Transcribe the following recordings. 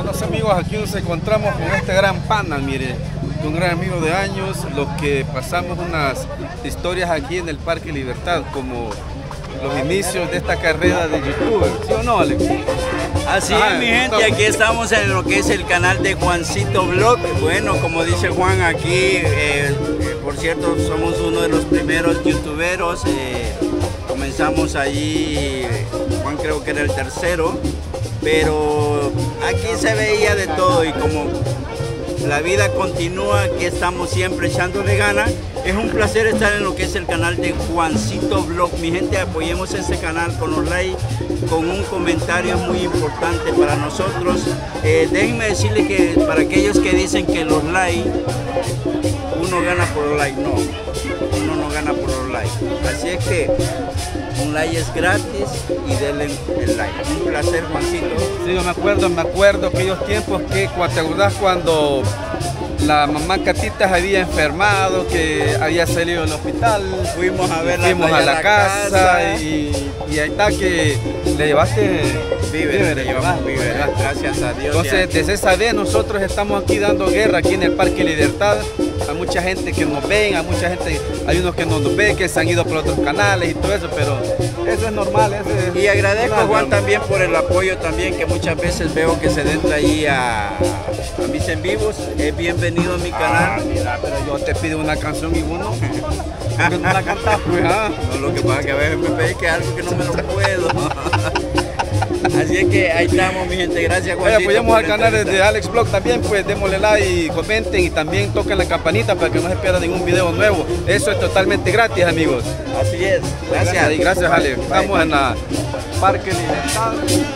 Buenos amigos, aquí nos encontramos con este gran pana, mire, un gran amigo de años, los que pasamos unas historias aquí en el Parque Libertad, como los inicios de esta carrera de youtuber, ¿sí o no, Alex? Así es, mi gente, aquí estamos en lo que es el canal de Juancito Vlog. Bueno, como dice Juan aquí, por cierto, somos uno de los primeros youtuberos. Comenzamos allí, Juan creo que era el tercero, pero aquí se veía de todo y como la vida continúa, aquí estamos siempre echándole ganas. Es un placer estar en lo que es el canal de Juancito Vlog. Mi gente, apoyemos ese canal con los likes, con un comentario muy importante para nosotros. Déjenme decirles que para aquellos que dicen que los likes, uno gana por los likes, no, uno no gana por los likes. Así es que un like es gratis y denle el like. Un placer, Juancito. Sí, yo me acuerdo aquellos tiempos que, ¿te acordás cuando la mamá Catita había enfermado, que había salido del hospital? Fuimos a verla, fuimos a la casa y ahí está que le llevaste víveres, le llevamos víveres, gracias a Dios. Entonces, desde esa vez nosotros estamos aquí dando guerra aquí en el Parque Libertad. Hay mucha gente que nos ven, hay unos que no nos ven, que se han ido por otros canales y todo eso, pero eso es normal. Y agradezco a Juan también por el apoyo también, que muchas veces veo que se entra ahí a mis en vivos. Es bienvenido a mi canal. Mira, pero yo te pido una canción y uno no la cantas, pues. No, lo que pasa es que a veces me pedí que algo que no me lo puedo. Así es que ahí estamos, mi gente. Gracias, Juan. Apoyemos al canal de Alex Vlog también, pues démosle like, comenten y también toquen la campanita para que no se pierda ningún video nuevo. Eso es totalmente gratis, amigos. Así es. Gracias. Y gracias, Alex. Estamos en la Parque Libertad.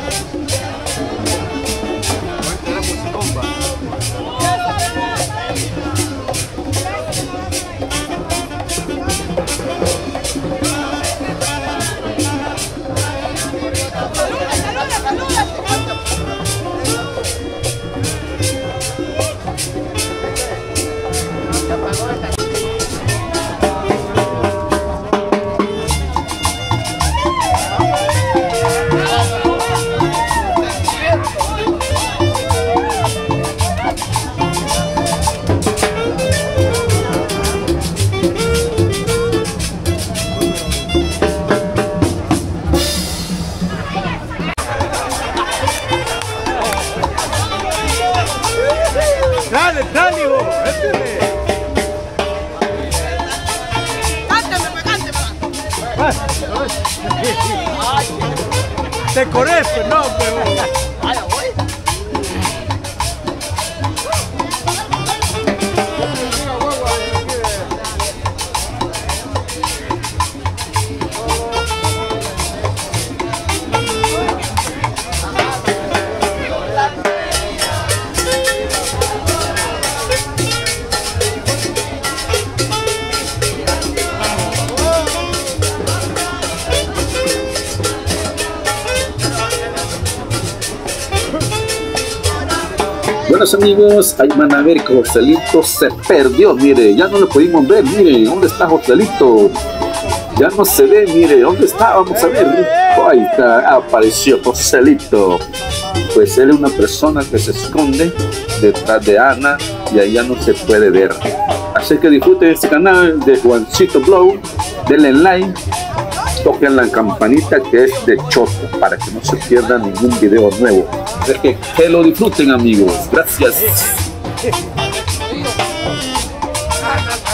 Dale, dale, vos, te conozco, no, pero... Buenos amigos, ahí van a ver que Joselito se perdió, mire, ya no lo pudimos ver, mire, ¿dónde está Joselito? Ya no se ve, mire, ¿dónde está? Vamos a ver, ahí está, apareció Joselito. Pues él es una persona que se esconde detrás de Ana y ahí ya no se puede ver. Así que disfruten este canal de Juancito Vlog, denle like, toquen la campanita que es de choto para que no se pierda ningún video nuevo. Que lo disfruten, amigos. Gracias.